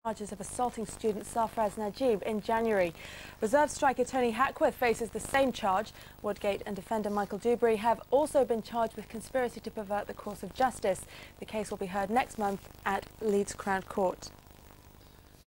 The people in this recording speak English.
Charges of assaulting student Sarfraz Najib in January. Reserve striker Tony Hackworth faces the same charge. Woodgate and defender Michael Dewberry have also been charged with conspiracy to pervert the course of justice. The case will be heard next month at Leeds Crown Court.